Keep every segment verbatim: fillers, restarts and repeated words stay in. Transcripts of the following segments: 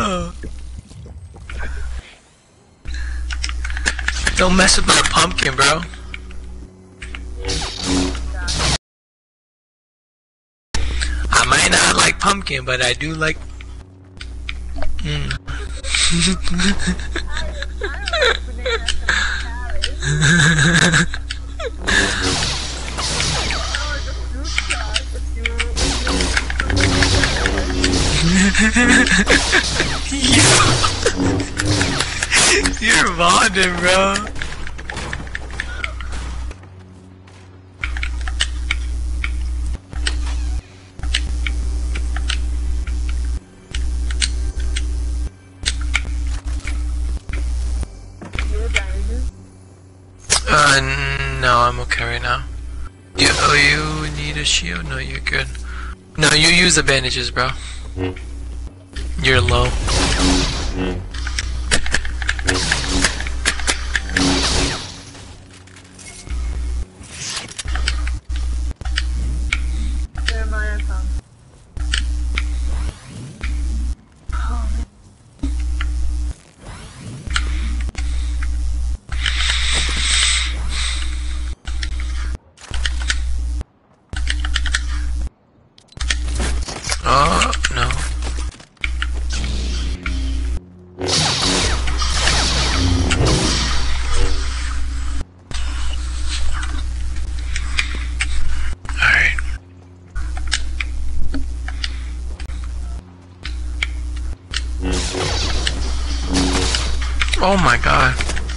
no! Don't mess with my pumpkin, bro. I might not like pumpkin, but I do like... Mm. You're bonding, bro. Uh, no, I'm okay right now. You, oh, you need a shield? No, you're good. No, you use the bandages, bro. You're low. Oh, no. Alright. Oh my god.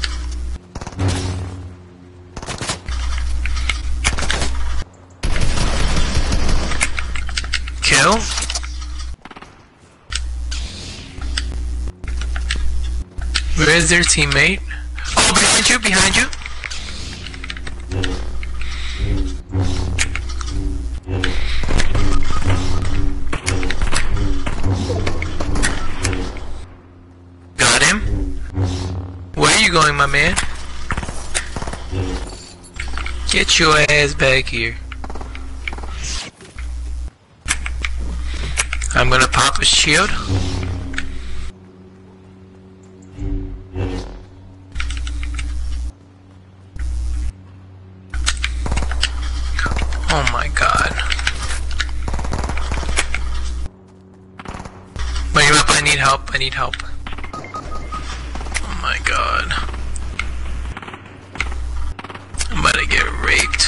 Kill? Where is their teammate? Oh, behind you, behind you. Got him. Where are you going, my man? Get your ass back here. I'm gonna pop a shield. Oh my god. Wait up, I need help, I need help. Oh my god. I'm about to get raped.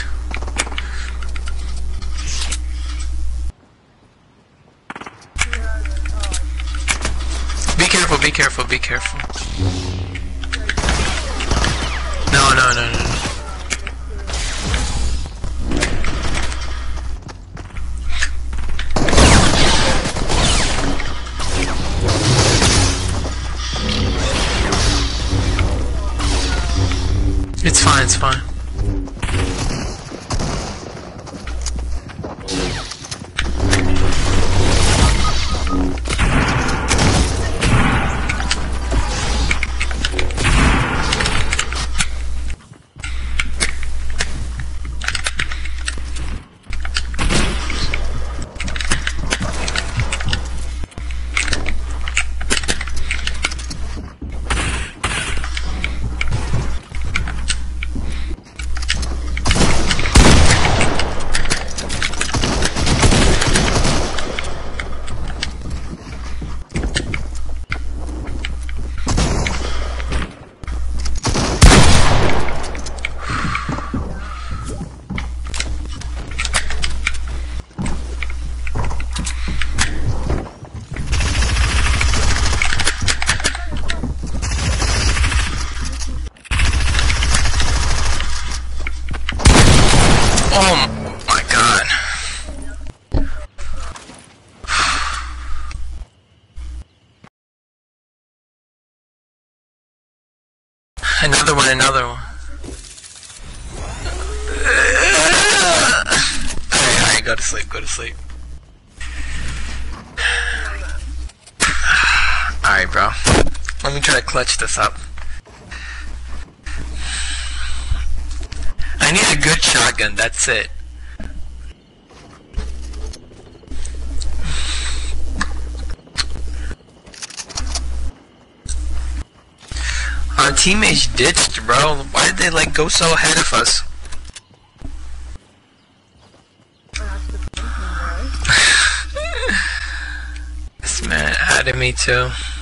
Be careful, be careful, be careful. No, no, no, no, no. It's fine, it's fine. Oh my god. Another one, another one. Alright, alright, go to sleep, go to sleep. Alright, bro. Let me try to clutch this up. I need a good shotgun, that's it. our teammates ditched, bro. Why did they like go so ahead of us? This man added me too.